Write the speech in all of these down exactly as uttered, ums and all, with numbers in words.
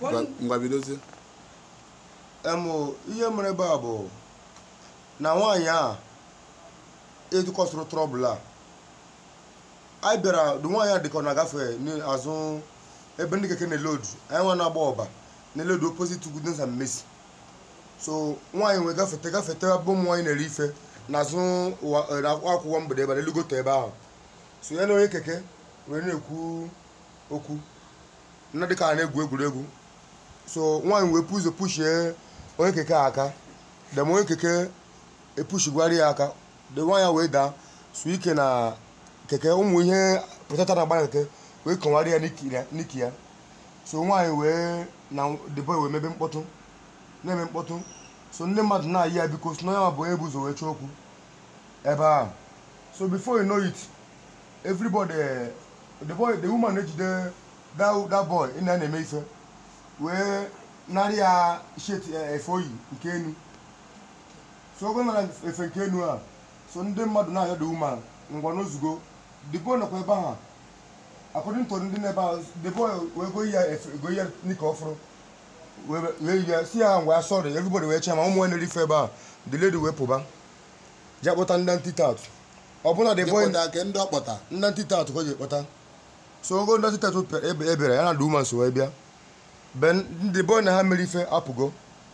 ngwa bidozie. Emo ihe mere ba bụ na nwaanyị a edukọsụrụ trọbụl a anyị bịara dị nwaanyị a dịka ọ na-agafe n'azụ ebe ndị keke na-elodu anyị nwa na-agba ọba na-elodu opposite Goodness and Mercy. So nwaanyị wee gafete gafete bụ ụmụ nwaanyị na-eri ife n'azụ akwụkwọ mgbede ebe na-elugote ebe ahụ. So ya na onye keke wee na-ekwu okwu na dịka a na-egwu egwuregwu. So nwaanyị wee puzo pushie onye keke aka dem onye keke epushigwara ya aka de nwaanyị wee daa su ike na keke ụmụ ihe pụtata na gbara keke wee kọwara ya n'iki ya. So nwaanyị wee na the boy wee mebe mkpọtụ na-eme mkpọtụ. So ndị mmadụ na-ayị ya biko so na ya bụ onye bụ ụzọ wee chọọ okwu ebe ahụ. So before you know it, everybody the boy the woman ejide that that boy ị na-eme ife wee narị ya shet efe oyi nke enu. So oge nara efe nke enu a so ndị mmadụ na-ayọ the woman ngwa n'ozugo the boy nọkwa ebe ahụ according to ndị n'ebe ahụ the boy wee go ya efe go ya nika ọfụrụ wee ya si ya ngwa sorry everybody wee chee ma ụmụ nwanyị rife ebe ahụ the lady wee pụba ji akpọta ndị ntịtat ọbụna the boy ndị ọkpọta ndị ntịtat ka o ji ekpọta. So ogo ndị ntịtat ebere ya na the woman so wee bịa ben the boy na ha mere ife apụgo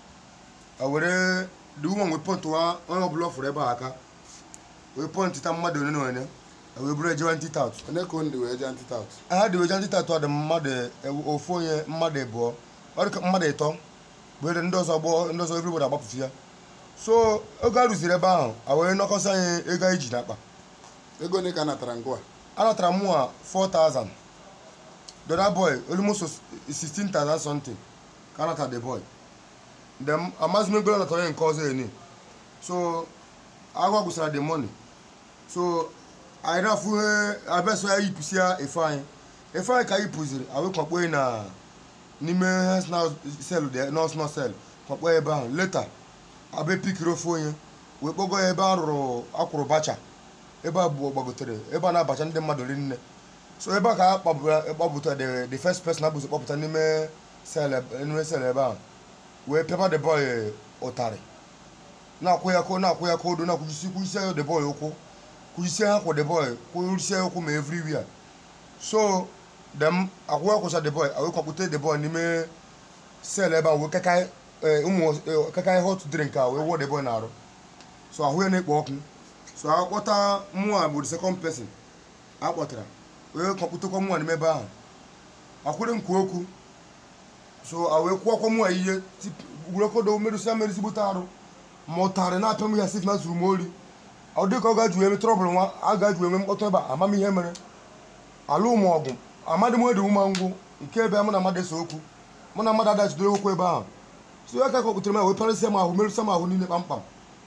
a were the woman wee pọntụwa onye ọbụla ọfụrụ ebe a aka wee pọntịta mmadụ one na one wee bụrụ ejewa ntịtat onye ka ndị wee jee ntịtat ha dị weja ntịtat ọ dị mmadụ ofu onye mmadụ abụọ ọ dị ka mmadụ ịtọ bụ ndị ọzọ gbọọ ndị ọzọ everybody agbapụsị ya. So oge a rụziri ebe ahụ a wee nọkọsị anyị ego anyị ji n'akpa. ego ole ka anatara ngwa a natara mụ a four thousand. The other boy almost sixteen thousand something ka anatara the boy. Then amazi m ego natara onye nke ọzọ eni. So agwa gwụsara the money. So anyị na-afụ abeso ya yipụsi ya efe anyị efe anyị ka anyị pụziri awee kwakpo na n'ime sel nọs nọ sel kwakpo ebe ahụ leta abe pikiri ofe onye wee kpọgo ya ebe a rụrụ akwụrụ bacha ebe a bụ gbagotere ebe a na-abacha ndị mmadụ rinne. So ebe a ka a kpọpụta the first person abụzi kpọpụta n'ime sel ebe ahụ wee pịaba the boy ụtarị na-akwụ ya ko na-akwụ ya kodo na-akwụjisi kwụjisi ya the boy ụkwụ kwụjisi ha kwụ the boy kwụjisi ya ụkwụ ma everywhere. So dem akwụkwọ akwụcha the boy awee kwakpụta the boy n'ime sel ebe ahụ wee kaka ụmụ kaka hot drink a wee wụọ the boy na-arụ. So ahụ ya na-ekpo ọkụ. So akpọta mụa bụ the second person akpọtara wee kwakpụtakwa mụa n'ime ebe ahụ akwụrụ nkwu okwu. So awee kwụọkwa mụa ihe gwurekodo merụsịa merụsịgbute arụ ma ụtarị na-apịa m ya sif na zuru m ori ọ dị ka ọ gaji eme trọbụl nwa a gaji eme mkpọtụ ebe a amam ihe mere alụ ụmụ ọgụ amadị m ede ụma ngwụ nke ebe mụ na mmadụ ese okwu mụ na mmadụ adachidoro okwu ebe ahụ. So ya ka kpọpụtara m ya wee parịsịa m ahụ merụsịa m ahụ niile kpamkpam.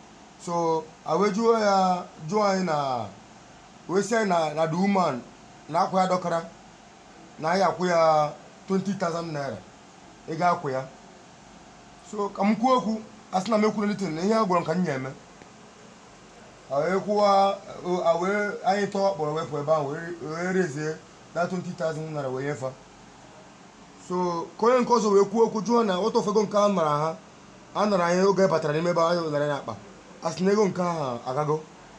So awee jụọ ya jụọ anyị na wee sị anyị na na the woman na akwụ ya dọkara na anyị akwụ ya twenty thousand naira ị ga-akwụ ya. So ka m kwuo okwu asị na m ekwuru litin na ihe a gwara m ka m nya-eme awee kwụwa awee anyị tọọ kpọrọ wepụ ebe ahụ wee rezie na twenty thousand naira wee nyefa. So ka onye nke ọzọ wee kwuo okwu jụọ na otu ofego nke a nara ha a nara anyị oge batara n'ime ebe anyị nara ya akpa asị na ego nke ahụ agago.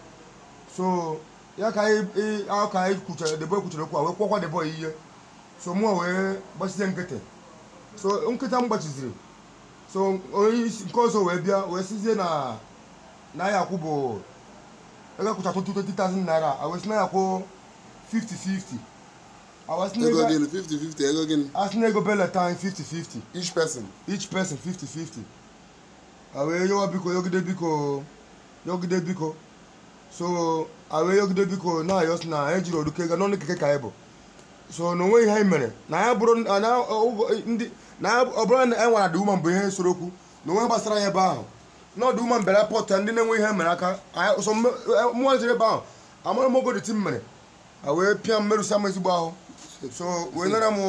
So ya ka anyị ka anyị kwuchara the boy kwuchara okwu a wee kwọkwa the boy ihe. So mụọ wee gbachizie nkịtị. So nkịta m gbachiziri so onye isi nke ọzọ wee bịa wee sizie na na ya akwụ bụ ego kwụcha twenty thousand naira a wee si na ya akwụ fifty fifty. ego gịnị fifty fifty ego gịnị asị na ego belata fifty fifty each person each person fifty fifty. a wee yowa biko yogide biko yogide biko. So a wee yogide biko na ayọs na anyị jiri oruke ego n'ọnụ keke ka anyị bụ. So na onweghị ihe anyị mere na ya bụrụ ndị na ọ bụrụ na e nwara dị ụma mbụ ihe soro okwu na onwe gbasara ya ebe ahụ n'ọdụ ụma mbere pọta ndị na-enwe ihe mere aka so mụnwa jere ebe ahụ amara m ogo dị ti m mere a wee pịa mmerụsa m ezigbo ahụ. So wee nara m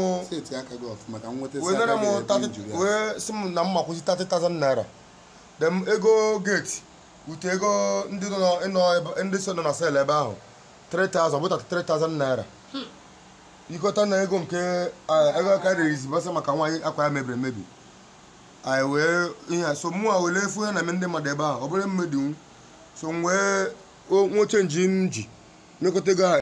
wee nara m wee sị m na mma kwụsị thirty thousand naira dem ego gate ute ego ndị nọ ndị so nọ na sel ebe ahụ three thousand bụ thirty-three thousand naira. ịkọta na ego nke ego aka rezi basa maka nwaanyị akwa ya mebiri emebi anyị wee ihe so mụ a wele efu ihe na-eme ndị mmadụ ebe ahụ ọ bụrụ mmedi so m wee nwoche nji m ji mekọta ego